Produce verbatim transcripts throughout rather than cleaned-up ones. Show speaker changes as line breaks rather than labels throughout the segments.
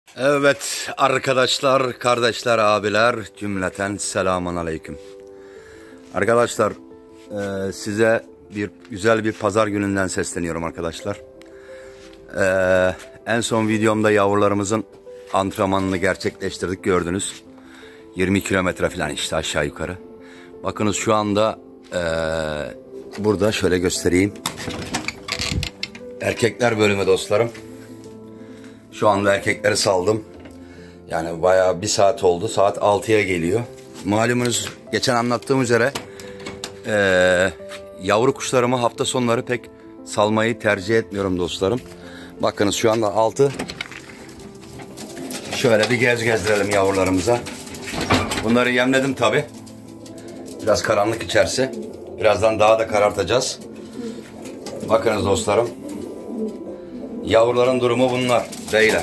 Evet arkadaşlar, kardeşler, abiler cümleten selamun aleyküm. Arkadaşlar e, size bir güzel bir pazar gününden sesleniyorum arkadaşlar. E, en son videomda yavrularımızın antrenmanını gerçekleştirdik, gördünüz. yirmi kilometre falan işte aşağı yukarı. Bakınız şu anda e, burada şöyle göstereyim. Erkekler bölümü dostlarım. Şu anda erkekleri saldım. Yani bayağı bir saat oldu. Saat altıya geliyor. Malumunuz geçen anlattığım üzere e, yavru kuşlarımı hafta sonları pek salmayı tercih etmiyorum dostlarım. Bakınız şu anda altı. Şöyle bir gez gezdirelim yavrularımıza. Bunları yemledim tabi. Biraz karanlık içerisi. Birazdan daha da karartacağız. Bakınız dostlarım. Yavruların durumu bunlar beyler.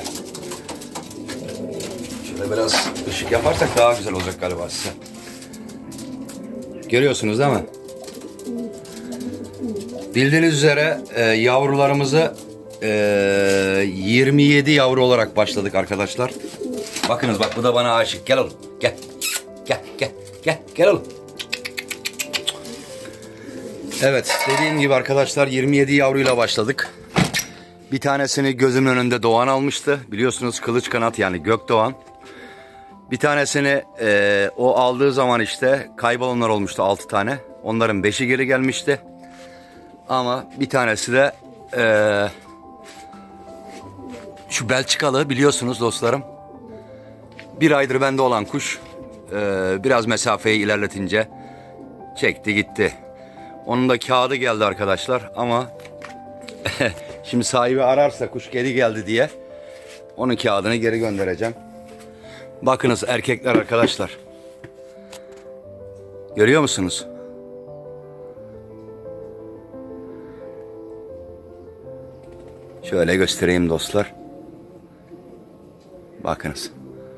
Şöyle biraz ışık yaparsak daha güzel olacak galiba size. Görüyorsunuz değil mi? Bildiğiniz üzere e, yavrularımızı e, yirmi yedi yavru olarak başladık arkadaşlar. Bakınız bak, bu da bana aşık. Gel oğlum. Gel. Gel gel gel gel oğlum. Evet, dediğim gibi arkadaşlar yirmi yedi yavruyla başladık. Bir tanesini gözümün önünde Doğan almıştı. Biliyorsunuz kılıç kanat, yani Gökdoğan. Bir tanesini e, o aldığı zaman işte kaybolanlar olmuştu altı tane. Onların beşi geri gelmişti. Ama bir tanesi de e, şu Belçikalı, biliyorsunuz dostlarım. Bir aydır bende olan kuş e, biraz mesafeyi ilerletince çekti gitti. Onun da kağıdı geldi arkadaşlar ama şimdi sahibi ararsa kuş geri geldi diye onun kağıdını geri göndereceğim. Bakınız erkekler arkadaşlar. Görüyor musunuz? Şöyle göstereyim dostlar. Bakınız.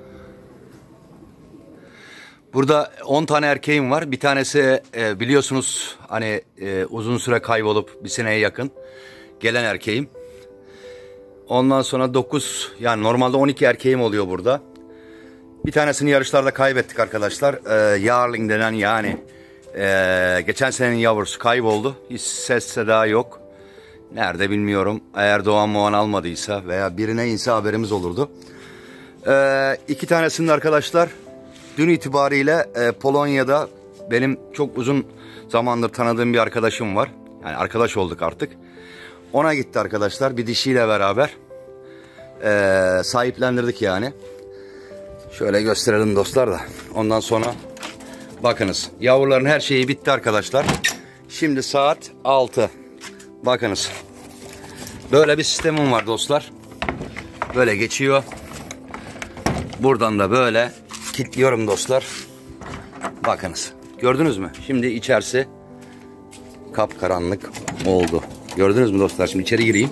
Burada on tane erkeğim var. Bir tanesi e, biliyorsunuz hani e, uzun süre kaybolup bir seneye yakın gelen erkeğim. Ondan sonra dokuz, yani normalde on iki erkeğim oluyor burada. Bir tanesini yarışlarda kaybettik arkadaşlar. Ee, Yarling denen, yani e, geçen senenin yavrusu kayboldu. Hiç ses seda yok. Nerede bilmiyorum. Eğer Doğan Moğan almadıysa veya birine inse haberimiz olurdu. Ee, iki tanesinin arkadaşlar dün itibariyle e, Polonya'da benim çok uzun zamandır tanıdığım bir arkadaşım var. Yani arkadaş olduk artık. Ona gitti arkadaşlar, bir dişiyle beraber ee, sahiplendirdik yani. Şöyle gösterelim dostlar da. Ondan sonra bakınız yavruların her şeyi bitti arkadaşlar. Şimdi saat altı. Bakınız böyle bir sistemim var dostlar. Böyle geçiyor. Buradan da böyle kilitliyorum dostlar. Bakınız gördünüz mü? Şimdi içerisi kapkaranlık oldu. Gördünüz mü dostlar? Şimdi içeri gireyim.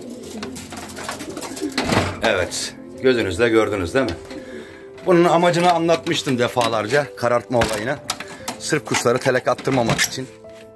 Evet. Gözünüzle gördünüz değil mi? Bunun amacını anlatmıştım defalarca. Karartma olayını. Sırf kuşları telek attırmamak için.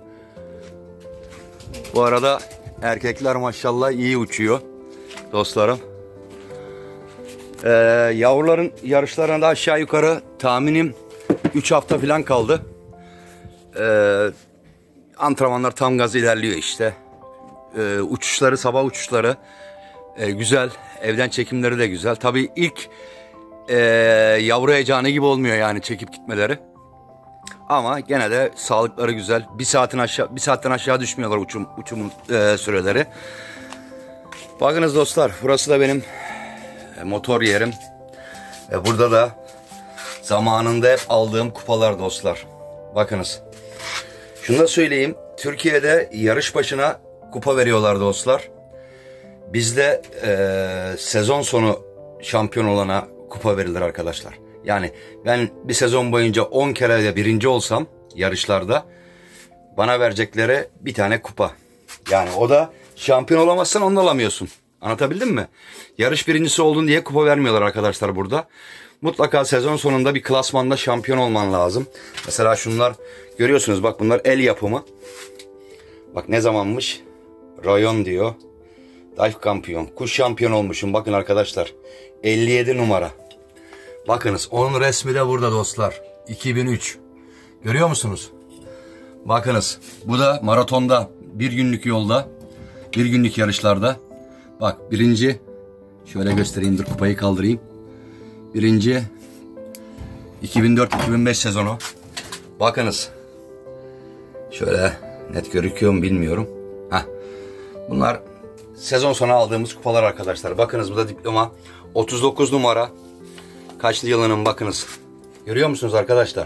Bu arada erkekler maşallah iyi uçuyor. Dostlarım. Ee, yavruların yarışlarına da aşağı yukarı tahminim üç hafta falan kaldı. Ee, antrenmanlar tam gaz ilerliyor işte. Ee, uçuşları, sabah uçuşları e, güzel. Evden çekimleri de güzel. Tabii ilk e, yavru heyecanı gibi olmuyor yani çekip gitmeleri. Ama gene de sağlıkları güzel. Bir saatin aşağı, bir saatten aşağı düşmüyorlar uçum uçum e, süreleri. Bakınız dostlar, burası da benim e, motor yerim. E, burada da zamanında hep aldığım kupalar dostlar. Bakınız. Şunu da söyleyeyim. Türkiye'de yarış başına kupa veriyorlar dostlar. Bizde e, sezon sonu şampiyon olana kupa verilir arkadaşlar. Yani ben bir sezon boyunca on kere de birinci olsam yarışlarda bana verecekleri bir tane kupa. Yani o da şampiyon olamazsan onu da alamıyorsun. Anlatabildim mi? Yarış birincisi oldun diye kupa vermiyorlar arkadaşlar burada. Mutlaka sezon sonunda bir klasmanda şampiyon olman lazım. Mesela şunlar görüyorsunuz, bak bunlar el yapımı. Bak ne zamanmış? Rayon diyor. Dive kampiyon. Kuş şampiyon olmuşum. Bakın arkadaşlar. elli yedi numara. Bakınız onun resmi de burada dostlar. iki bin üç. Görüyor musunuz? Bakınız bu da maratonda bir günlük yolda, bir günlük yarışlarda. Bak birinci, şöyle göstereyim, dur kupayı kaldırayım. Birinci iki bin dört iki bin beş sezonu. Bakınız. Şöyle net gözüküyor mu bilmiyorum. Heh. Bunlar sezon sonu aldığımız kupalar arkadaşlar. Bakınız bu da diploma. otuz dokuz numara. Kaçlı yılının bakınız. Görüyor musunuz arkadaşlar?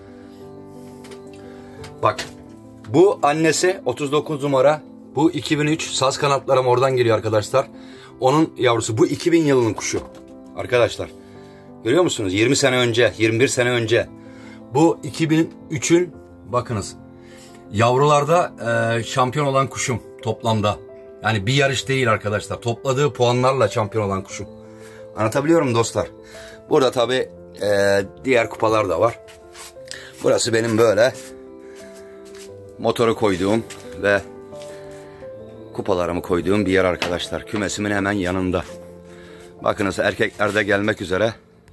Bak. Bu annesi otuz dokuz numara. Bu iki bin üç. Saz kanatlarım oradan geliyor arkadaşlar. Onun yavrusu. Bu iki bin yılının kuşu. Arkadaşlar. Görüyor musunuz? yirmi sene önce. yirmi bir sene önce. Bu iki bin üçün bakınız. Yavrularda e, şampiyon olan kuşum toplamda. Yani bir yarış değil arkadaşlar. Topladığı puanlarla şampiyon olan kuşum. Anlatabiliyorum dostlar. Burada tabi e, diğer kupalar da var. Burası benim böyle motoru koyduğum ve kupalarımı koyduğum bir yer arkadaşlar. Kümesimin hemen yanında. Bakınız erkekler de gelmek üzere.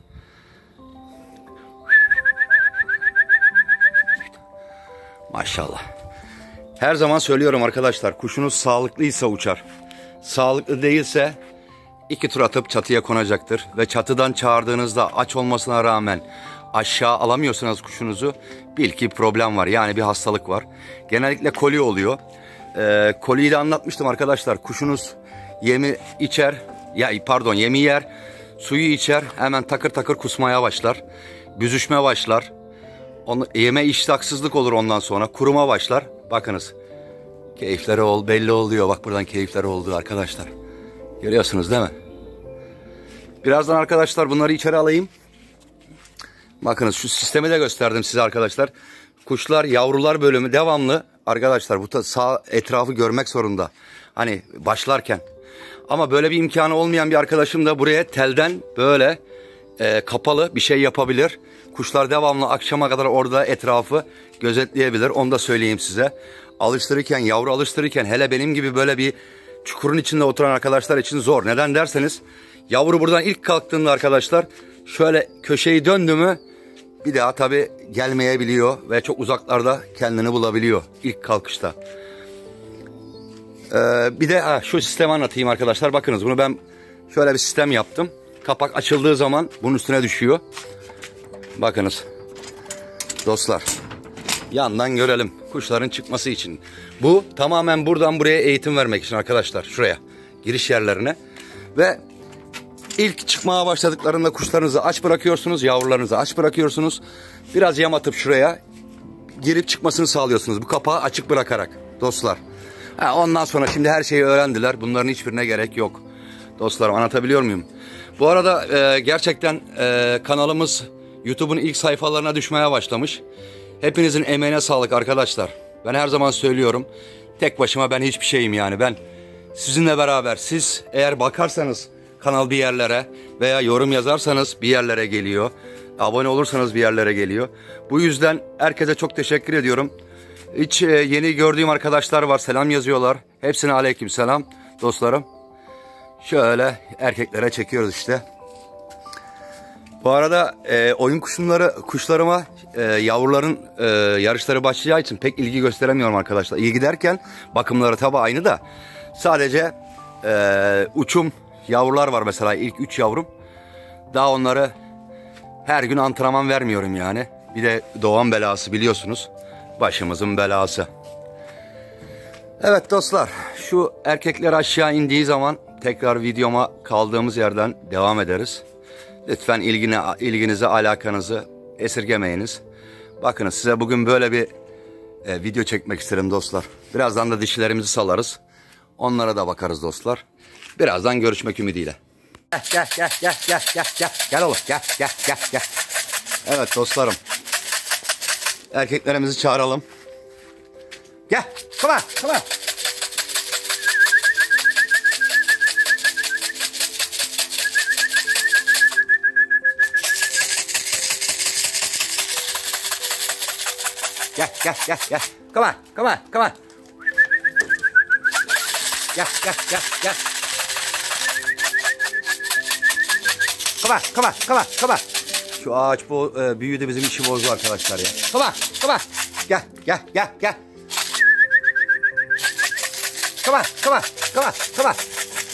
Maşallah. Her zaman söylüyorum arkadaşlar, kuşunuz sağlıklıysa uçar. Sağlıklı değilse iki tur atıp çatıya konacaktır. Ve çatıdan çağırdığınızda aç olmasına rağmen aşağı alamıyorsanız kuşunuzu, bil ki problem var. Yani bir hastalık var. Genellikle koli oluyor. Ee, koliyi de anlatmıştım arkadaşlar. Kuşunuz yemi içer, ya pardon yemi yer, suyu içer, hemen takır takır kusmaya başlar. Büzüşme başlar. Onu, yeme iştahsızlık olur ondan sonra. Kuruma başlar. Bakınız. Keyifleri ol, belli oluyor. Bak buradan keyifleri oldu arkadaşlar. Görüyorsunuz değil mi? Birazdan arkadaşlar bunları içeri alayım. Bakınız şu sistemi de gösterdim size arkadaşlar. Kuşlar yavrular bölümü devamlı. Arkadaşlar bu da sağ etrafı görmek zorunda. Hani başlarken. Ama böyle bir imkanı olmayan bir arkadaşım da buraya telden böyle e, kapalı bir şey yapabilir. Kuşlar devamlı akşama kadar orada etrafı gözetleyebilir. Onu da söyleyeyim size. Alıştırırken, yavru alıştırırken, hele benim gibi böyle bir çukurun içinde oturan arkadaşlar için zor. Neden derseniz, yavru buradan ilk kalktığında arkadaşlar şöyle köşeyi döndü mü bir daha tabi gelmeyebiliyor ve çok uzaklarda kendini bulabiliyor ilk kalkışta. Ee, bir de ha, şu sistemi anlatayım arkadaşlar. Bakınız bunu ben şöyle bir sistem yaptım. Kapak açıldığı zaman bunun üstüne düşüyor. Bakınız dostlar, yandan görelim kuşların çıkması için. Bu tamamen buradan buraya eğitim vermek için arkadaşlar, şuraya giriş yerlerine. Ve ilk çıkmaya başladıklarında kuşlarınızı aç bırakıyorsunuz, yavrularınızı aç bırakıyorsunuz. Biraz yam atıp şuraya girip çıkmasını sağlıyorsunuz bu kapağı açık bırakarak dostlar. Ha, ondan sonra şimdi her şeyi öğrendiler, bunların hiçbirine gerek yok dostlarım. Anlatabiliyor muyum? Bu arada e, gerçekten e, kanalımız YouTube'un ilk sayfalarına düşmeye başlamış. Hepinizin emeğine sağlık arkadaşlar. Ben her zaman söylüyorum. Tek başıma ben hiçbir şeyim yani. Ben sizinle beraber, siz eğer bakarsanız kanal bir yerlere veya yorum yazarsanız bir yerlere geliyor. Abone olursanız bir yerlere geliyor. Bu yüzden herkese çok teşekkür ediyorum. Hiç e, yeni gördüğüm arkadaşlar var, selam yazıyorlar. Hepsine aleyküm selam dostlarım. Şöyle erkeklere çekiyoruz işte. Bu arada e, oyun kuşları, kuşlarıma e, yavruların e, yarışları başlayacağı için pek ilgi gösteremiyorum arkadaşlar. İlgi derken bakımları tabi aynı da sadece e, uçum yavrular var mesela, ilk üç yavrum. Daha onları her gün antrenman vermiyorum yani. Bir de doğan belası biliyorsunuz. Başımızın belası. Evet dostlar, şu erkekler aşağı indiği zaman tekrar videoma kaldığımız yerden devam ederiz. Lütfen ilgine, ilginizi, alakanızı esirgemeyiniz. Bakın size bugün böyle bir e, video çekmek isterim dostlar. Birazdan da dişilerimizi salarız. Onlara da bakarız dostlar. Birazdan görüşmek ümidiyle. Gel gel gel gel gel gel gel. Gel oğlum gel gel gel gel. Evet dostlarım. Erkeklerimizi çağıralım. Gel. Come on, come on. Gel gel gel gel. Come on, come on, come on. Gel gel gel gel. Come on, come on, come on, come on. Şu ağaç bu e, büyüdü, bizim işi bozdu arkadaşlar ya. Come on, come on. Gel, gel, gel, gel. Come on, come on, come on, come on.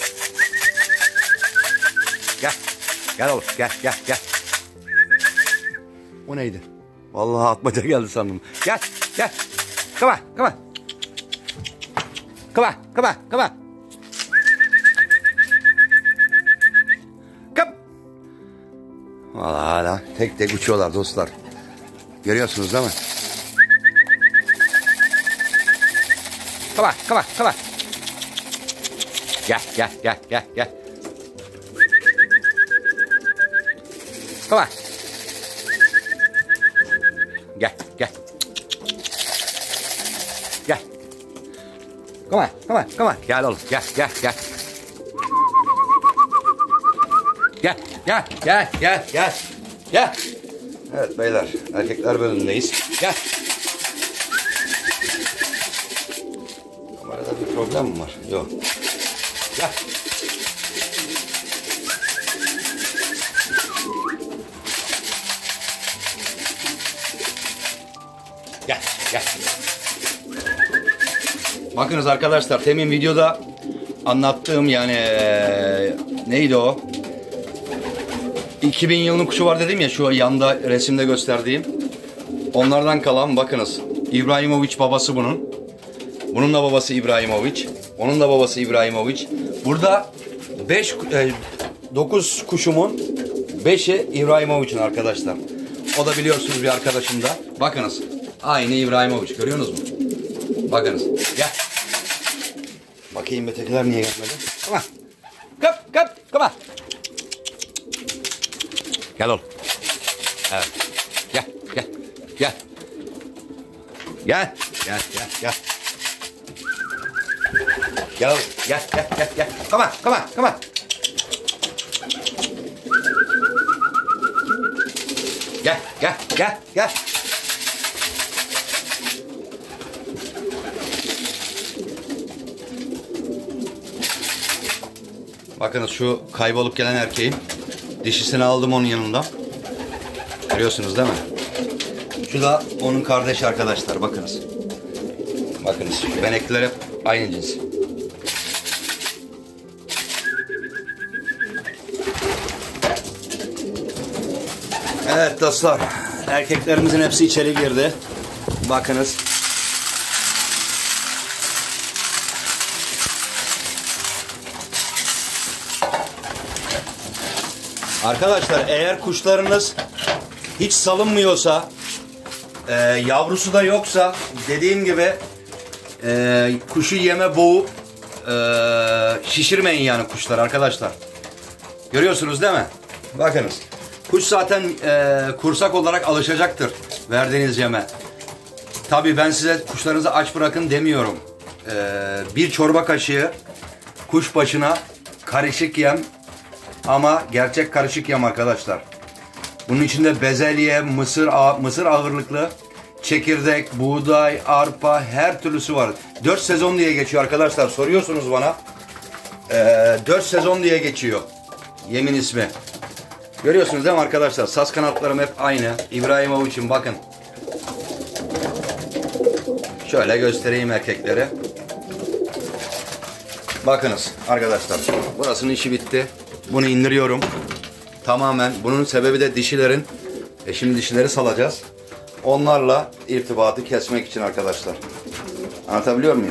Gel, gel oğlum, gel, gel, gel. O neydi? Vallahi atmaca geldi sandım. Gel, gel. Come on, come on. Come on, come on, come on. Come. Vallahi hala tek tek uçuyorlar dostlar. Görüyorsunuz değil mi? Come on, come on, come on. Gel, gel, gel, gel, gel. Come on. Gel, gel. Gel. Come on, come on, come on. Gel oğlum, gel, gel, gel. Gel, gel, gel, gel, gel. Gel. Evet beyler, erkekler bölümündeyiz. Gel. Kamerada bir problem mi var? Yok. Gel. Gel, gel. Bakınız arkadaşlar, temin videoda anlattığım yani ee, neydi o? iki bin yılının kuşu var dedim ya, şu yanda resimde gösterdiğim. Onlardan kalan bakınız. İbrahimovic babası bunun. Bunun da babası İbrahimovic. Onun da babası İbrahimovic. Burada beş dokuz kuşumun beşi İbrahimovic'in arkadaşlar. O da biliyorsunuz bir arkadaşım da. Bakınız. Aynı İbrahimovic. Görüyorsunuz mu? Bakınız. Gel. Bakayım ötekiler niye gelmedi? Come on. Kap kap. Come on. Gel oğlum. Evet. Gel gel. Gel. Gel. Gel gel gel. Gel oğlum. Gel gel gel gel. Come on. Come on. Come on. Gel gel gel gel. Bakınız şu kaybolup gelen erkeğin dişisini aldım onun yanında. Görüyorsunuz değil mi? Şu da onun kardeşi arkadaşlar, bakınız. Bakınız şu benekler hep aynı cins. Evet dostlar, erkeklerimizin hepsi içeri girdi. Bakınız. Arkadaşlar eğer kuşlarınız hiç salınmıyorsa, e, yavrusu da yoksa, dediğim gibi e, kuşu yeme boğup e, şişirmeyin yani kuşlar arkadaşlar. Görüyorsunuz değil mi? Bakınız. Kuş zaten e, kursak olarak alışacaktır verdiğiniz yeme. Tabii ben size kuşlarınızı aç bırakın demiyorum. E, bir çorba kaşığı kuş başına karışık yem. Ama gerçek karışık yem arkadaşlar. Bunun içinde bezelye, mısır, mısır ağırlıklı, çekirdek, buğday, arpa, her türlüsü var. dört sezon diye geçiyor arkadaşlar. Soruyorsunuz bana. Ee, dört sezon diye geçiyor yemin ismi. Görüyorsunuz değil mi arkadaşlar? Saz kanatlarım hep aynı. İbrahimovic'in bakın. Şöyle göstereyim erkeklere. Bakınız arkadaşlar. Burasının işi bitti. Bunu indiriyorum. Tamamen. Bunun sebebi de dişilerin. E şimdi dişileri salacağız. Onlarla irtibatı kesmek için arkadaşlar. Anlatabiliyor muyum?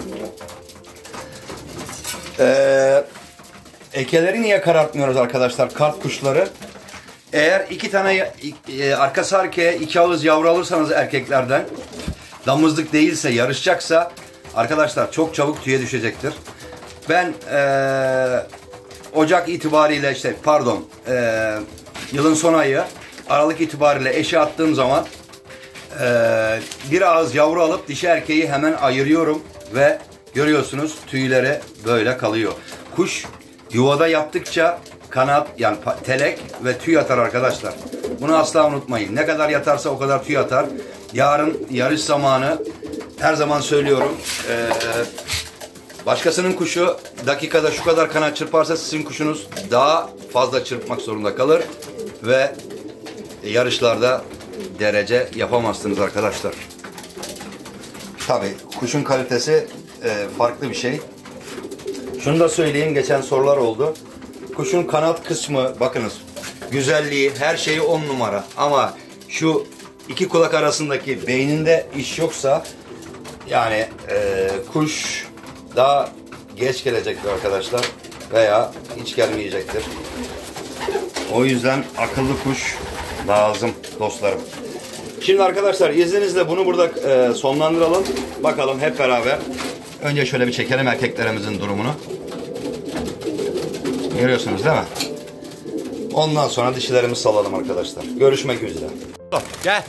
Ee, ekeleri niye karartmıyoruz arkadaşlar? Kart kuşları. Eğer iki tane e, arkası arkaya iki ağız yavru alırsanız erkeklerden, damızlık değilse, yarışacaksa arkadaşlar çok çabuk tüye düşecektir. Ben eee Ocak itibariyle işte pardon e, yılın son ayı Aralık itibariyle eşe attığım zaman e, bir ağız yavru alıp dişi erkeği hemen ayırıyorum ve görüyorsunuz tüyleri böyle kalıyor. Kuş yuvada yaptıkça kanat yani telek ve tüy atar arkadaşlar. Bunu asla unutmayın. Ne kadar yatarsa o kadar tüy atar. Yarın yarış zamanı her zaman söylüyorum. E, Başkasının kuşu dakikada şu kadar kanat çırparsa sizin kuşunuz daha fazla çırpmak zorunda kalır ve yarışlarda derece yapamazsınız arkadaşlar. Tabii kuşun kalitesi e, farklı bir şey. Şunu da söyleyeyim, geçen sorular oldu. Kuşun kanat kısmı bakınız, güzelliği, her şeyi on numara ama şu iki kulak arasındaki beyninde iş yoksa yani e, kuş daha geç gelecektir arkadaşlar veya hiç gelmeyecektir. O yüzden akıllı kuş lazım dostlarım. Şimdi arkadaşlar izninizle bunu burada e, sonlandıralım. Bakalım hep beraber. Önce şöyle bir çekelim erkeklerimizin durumunu. Görüyorsunuz değil mi? Ondan sonra dişilerimizi salalım arkadaşlar. Görüşmek üzere. Gel.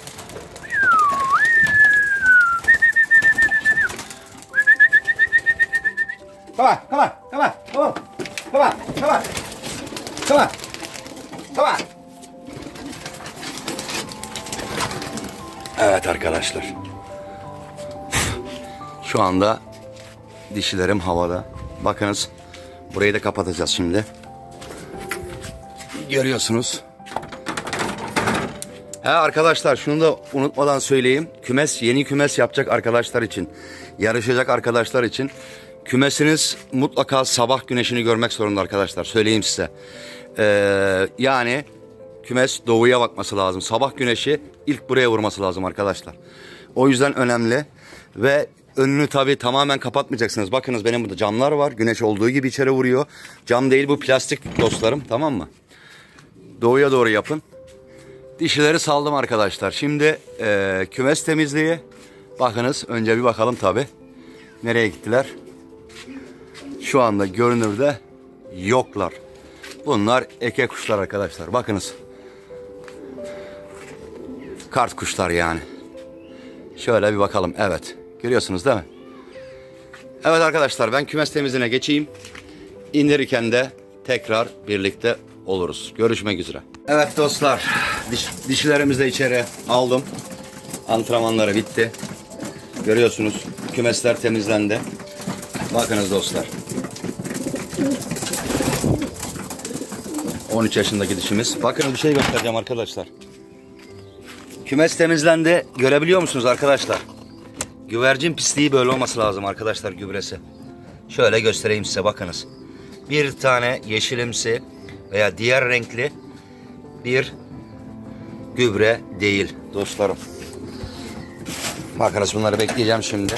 Come on, come on, come on, come on, come on, come on, come on, come on. Evet arkadaşlar. Şu anda dişilerim havada. Bakınız, burayı da kapatacağız şimdi. Görüyorsunuz. Ha arkadaşlar, şunu da unutmadan söyleyeyim. Kümes, yeni kümes yapacak arkadaşlar için, yarışacak arkadaşlar için kümesiniz mutlaka sabah güneşini görmek zorunda arkadaşlar. Söyleyeyim size. Ee, yani kümes doğuya bakması lazım. Sabah güneşi ilk buraya vurması lazım arkadaşlar. O yüzden önemli. Ve önünü tabii tamamen kapatmayacaksınız. Bakınız benim burada camlar var. Güneş olduğu gibi içeri vuruyor. Cam değil, bu plastik dostlarım, tamam mı? Doğuya doğru yapın. Dişileri saldım arkadaşlar. Şimdi e, kümes temizliği. Bakınız önce bir bakalım tabii. Nereye gittiler? Şu anda görünürde yoklar. Bunlar eke kuşlar arkadaşlar. Bakınız. Kart kuşlar yani. Şöyle bir bakalım. Evet. Görüyorsunuz değil mi? Evet arkadaşlar, ben kümes temizliğine geçeyim. İndirirken de tekrar birlikte oluruz. Görüşmek üzere. Evet dostlar. Diş, dişilerimizi de içeri aldım. Antrenmanları bitti. Görüyorsunuz. Kümesler temizlendi. Bakınız dostlar. on üç yaşındaki dişimiz. Bakın bir şey göstereceğim arkadaşlar. Kümes temizlendi. Görebiliyor musunuz arkadaşlar? Güvercin pisliği böyle olması lazım arkadaşlar, gübresi. Şöyle göstereyim size, bakınız. Bir tane yeşilimsi veya diğer renkli bir gübre değil dostlarım. Bakınız, bunları bekleyeceğim şimdi.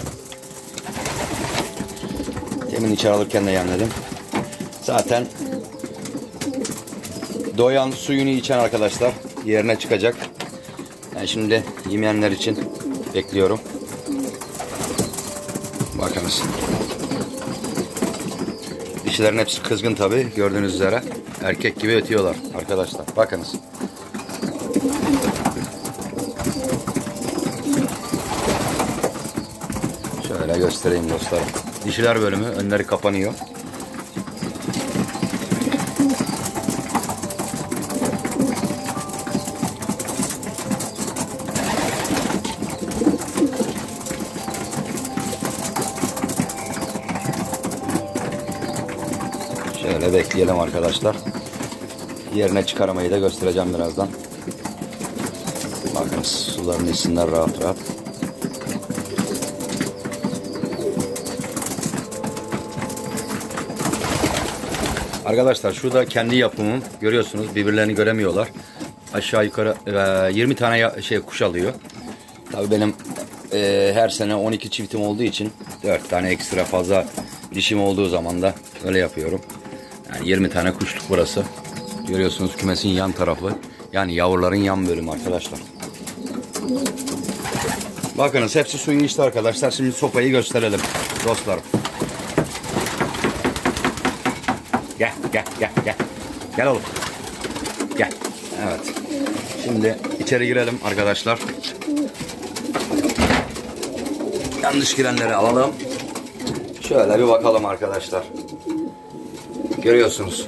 Demin içeri alırken de yemledim. Zaten doyan suyunu içen arkadaşlar yerine çıkacak. Ben şimdi yemeyenler için bekliyorum. Bakınız. Dişilerin hepsi kızgın tabi, gördüğünüz üzere. Erkek gibi ötüyorlar arkadaşlar. Bakınız. Şöyle göstereyim dostlarım. Dişiler bölümü, önleri kapanıyor. Şöyle bekleyelim arkadaşlar. Yerine çıkarmayı da göstereceğim birazdan. Bakın suların içsinler rahat rahat. Arkadaşlar şurada kendi yapımım, görüyorsunuz, birbirlerini göremiyorlar. Aşağı yukarı e, yirmi tane şey kuş alıyor. Tabii benim e, her sene on iki çiftim olduğu için dört tane ekstra fazla dişim olduğu zaman da öyle yapıyorum. Yani yirmi tane kuşluk burası. Görüyorsunuz kümesin yan tarafı. Yani yavruların yan bölümü arkadaşlar. Bakınız hepsi suyu içti arkadaşlar. Şimdi sopayı gösterelim dostlarım. Gel gel gel gel. Gel oğlum. Gel. Evet. Şimdi içeri girelim arkadaşlar. Yanlış girenleri alalım. Şöyle bir bakalım arkadaşlar. Görüyorsunuz.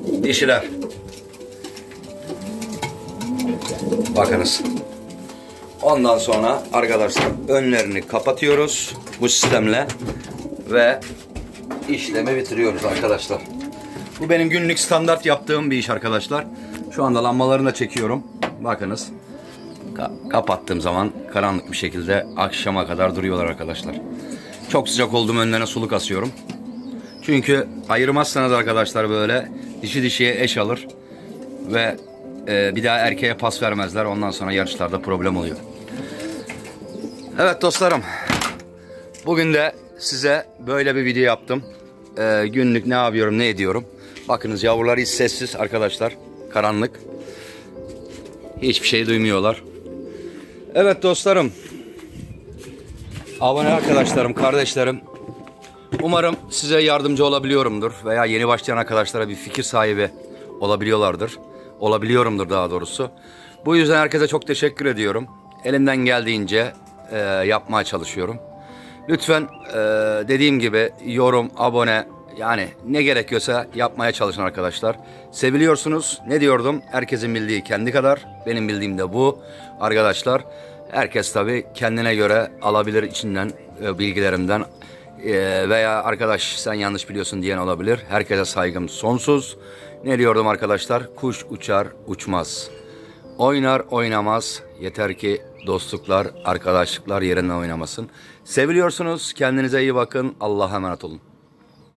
Dişiler. Bakınız. Ondan sonra arkadaşlar önlerini kapatıyoruz bu sistemle ve işlemi bitiriyoruz arkadaşlar. Bu benim günlük standart yaptığım bir iş arkadaşlar. Şu anda lambalarını da çekiyorum. Bakınız. Ka kapattığım zaman karanlık bir şekilde akşama kadar duruyorlar arkadaşlar. Çok sıcak olduğum önlerine suluk asıyorum. Çünkü ayırmazsanız arkadaşlar böyle dişi dişiye eş alır ve e, bir daha erkeğe pas vermezler. Ondan sonra yarışlarda problem oluyor. Evet dostlarım. Bugün de size böyle bir video yaptım. E, günlük ne yapıyorum, ne ediyorum. Bakınız yavrular hiç sessiz arkadaşlar. Karanlık. Hiçbir şey duymuyorlar. Evet dostlarım. Abone arkadaşlarım, kardeşlerim. Umarım size yardımcı olabiliyorumdur. Veya yeni başlayan arkadaşlara bir fikir sahibi olabiliyorlardır. Olabiliyorumdur daha doğrusu. Bu yüzden herkese çok teşekkür ediyorum. Elimden geldiğince e, yapmaya çalışıyorum. Lütfen e, dediğim gibi yorum, abone, yani ne gerekiyorsa yapmaya çalışın arkadaşlar. Seviliyorsunuz. Ne diyordum? Herkesin bildiği kendi kadar. Benim bildiğim de bu arkadaşlar. Herkes tabii kendine göre alabilir içinden e, bilgilerimden. E, veya arkadaş sen yanlış biliyorsun diyen olabilir. Herkese saygım sonsuz. Ne diyordum arkadaşlar? Kuş uçar uçmaz. Oynar oynamaz. Yeter ki dostluklar, arkadaşlıklar yerine oynamasın. Seviliyorsunuz. Kendinize iyi bakın. Allah'a emanet olun.